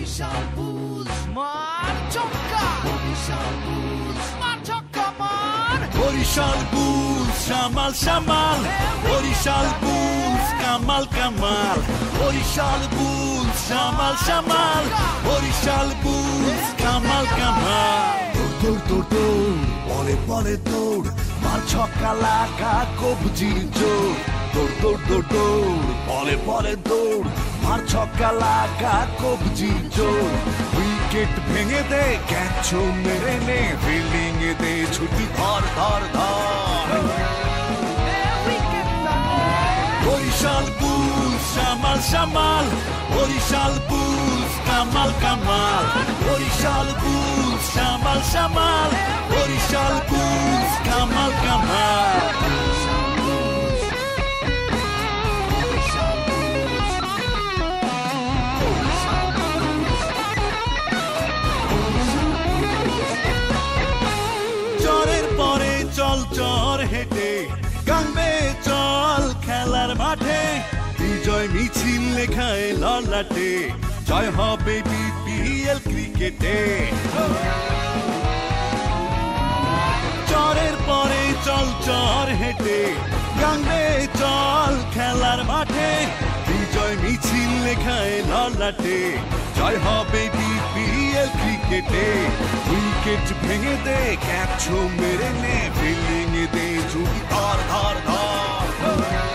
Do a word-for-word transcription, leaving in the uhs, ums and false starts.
Barishal bull's মার ছক্কা, Barishal bull's মার ছক্কা মার, বরিশাল বুলস সামাল সামাল, বরিশাল বুলস কামাল কামাল, বরিশাল বুলস সামাল সামাল, বরিশাল বুলস কামাল কামাল। দৌড় দৌড় দৌড় বলে বলে দৌড়, মার ছক্কা লাগা কবজির জোর। দৌড় দৌড় দৌড় দৌড় বলে বলে দৌড়, মার ছক্কা লাগা কবজির জোর। উইকেট ভেঙে দে ক্যাচ মেরে নে, ফিল্ডিং এ দে ছুটি ধর ধর ধর। বরিশাল বুলস সামাল সামাল, বরিশাল বুলস কামাল কামাল, বরিশাল বুলস সামাল সামাল, বরিশাল বুলস কামাল কামাল। চরের পরে চল চর হেঁটে, গাঙ্গে চল খেলার মাঠে, বিজয় মিছিল লেখায় ললাটে, জয় হবে বিপিএল ক্রিকেটে। চরের পরে চল চর হেঁটে, গাঙ্গে চল খেলার মাঠে, বিজয় মিছিল লেখায় ললাটে, জয় হবে বিপিএল ক্রিকেটে। উইকেট ভেঙে দে ক্যাচ মেরে নে, ফিল্ডিং এ দে ছুটি ধর ধর ধর।